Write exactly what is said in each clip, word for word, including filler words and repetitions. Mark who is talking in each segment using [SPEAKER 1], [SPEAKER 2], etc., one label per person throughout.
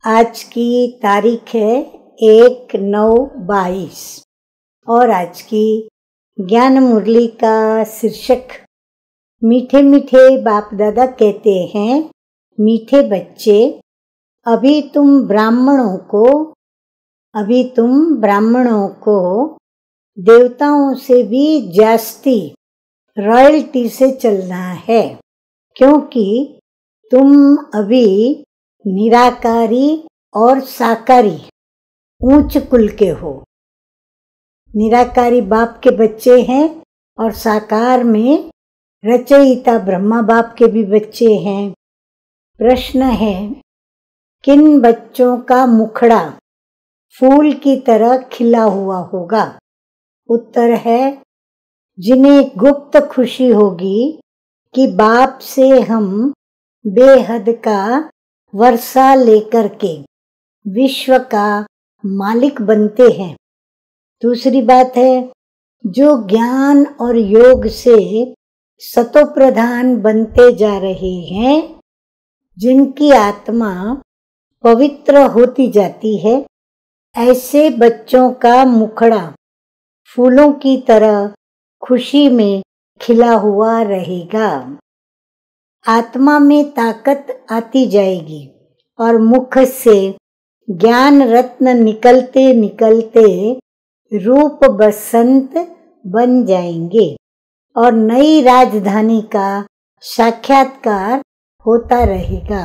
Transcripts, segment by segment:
[SPEAKER 1] आज की तारीख है एक नौ बाईस और आज की ज्ञान मुरली का शीर्षक मीठे मीठे बाप दादा कहते हैं, मीठे बच्चे अभी तुम ब्राह्मणों को अभी तुम ब्राह्मणों को देवताओं से भी जास्ती रॉयल्टी से चलना है, क्योंकि तुम अभी निराकारी और साकारी ऊंच कुल के हो। निराकारी बाप के बच्चे हैं और साकार में रचयिता ब्रह्मा बाप के भी बच्चे हैं। प्रश्न है, किन बच्चों का मुखड़ा फूल की तरह खिला हुआ होगा? उत्तर है, जिन्हें गुप्त खुशी होगी कि बाप से हम बेहद का वर्षा लेकर के विश्व का मालिक बनते हैं। दूसरी बात है, जो ज्ञान और योग से सतो प्रधान बनते जा रहे हैं, जिनकी आत्मा पवित्र होती जाती है, ऐसे बच्चों का मुखड़ा फूलों की तरह खुशी में खिला हुआ रहेगा। आत्मा में ताकत आती जाएगी और मुख से ज्ञान रत्न निकलते निकलते रूप बसंत बन जाएंगे और नई राजधानी का साक्षात्कार होता रहेगा।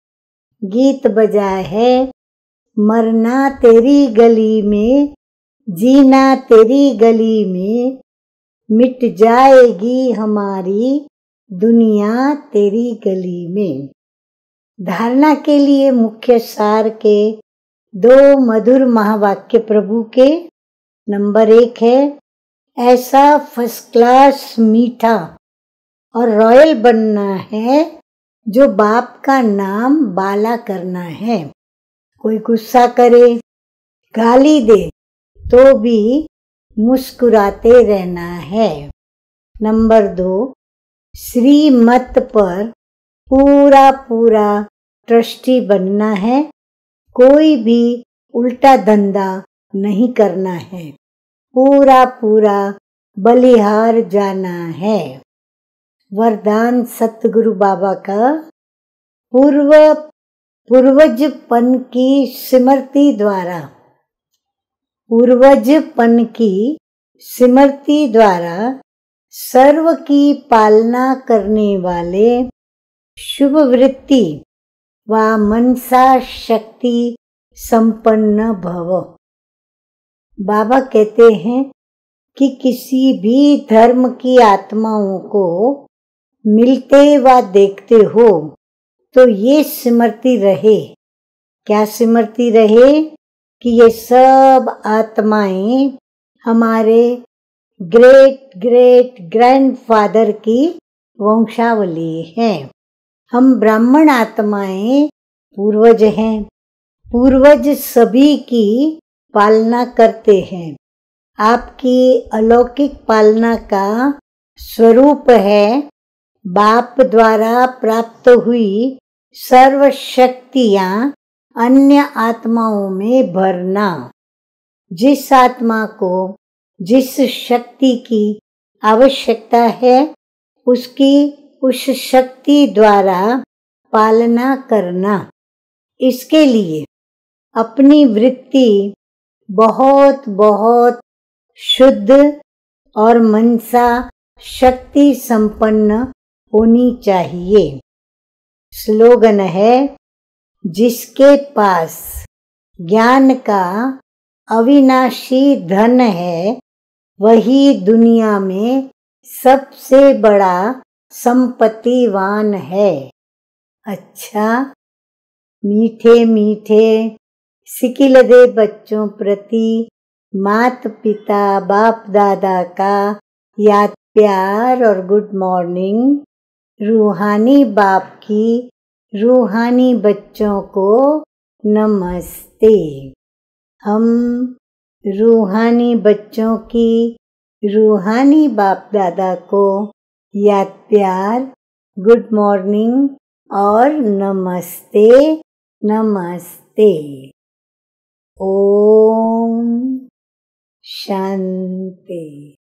[SPEAKER 1] गीत बजा है, मरना तेरी गली में, जीना तेरी गली में, मिट जाएगी हमारी दुनिया तेरी गली में। धारणा के लिए मुख्य सार के दो मधुर महावाक्य प्रभु के। नंबर एक है, ऐसा फर्स्ट क्लास मीठा और रॉयल बनना है जो बाप का नाम बाला करना है। कोई गुस्सा करे, गाली दे तो भी मुस्कुराते रहना है। नंबर दो, श्रीमत पर पूरा पूरा ट्रस्टी बनना है, कोई भी उल्टा धंधा नहीं करना है, पूरा पूरा बलिहार जाना है। वरदान सतगुरु बाबा का, पूर्व पूर्वजपन की स्मृति द्वारा पूर्वजपन की स्मृति द्वारा सर्व की पालना करने वाले शुभ वृत्ति व मनसा शक्ति संपन्न भव। बाबा कहते हैं कि किसी भी धर्म की आत्माओं को मिलते व देखते हो तो ये स्मृति रहे। क्या स्मृति रहे? कि ये सब आत्माएं हमारे ग्रेट ग्रेट ग्रैंडफादर की वंशावली हैं। हम ब्राह्मण आत्माएं पूर्वज हैं। पूर्वज सभी की पालना करते हैं। आपकी अलौकिक पालना का स्वरूप है बाप द्वारा प्राप्त हुई सर्व शक्तियां अन्य आत्माओं में भरना। जिस आत्मा को जिस शक्ति की आवश्यकता है, उसकी उस शक्ति द्वारा पालना करना। इसके लिए अपनी वृत्ति बहुत बहुत शुद्ध और मनसा शक्ति संपन्न होनी चाहिए। स्लोगन है, जिसके पास ज्ञान का अविनाशी धन है, वही दुनिया में सबसे बड़ा संपत्तिवान है। अच्छा, मीठे मीठे सिकिलदे बच्चों प्रति माता पिता बाप दादा का याद प्यार और गुड मॉर्निंग। रूहानी बाप की रूहानी बच्चों को नमस्ते। हम रूहानी बच्चों की रूहानी बाप दादा को याद प्यार, गुड मॉर्निंग और नमस्ते नमस्ते। नमस्ते। ओम शांति।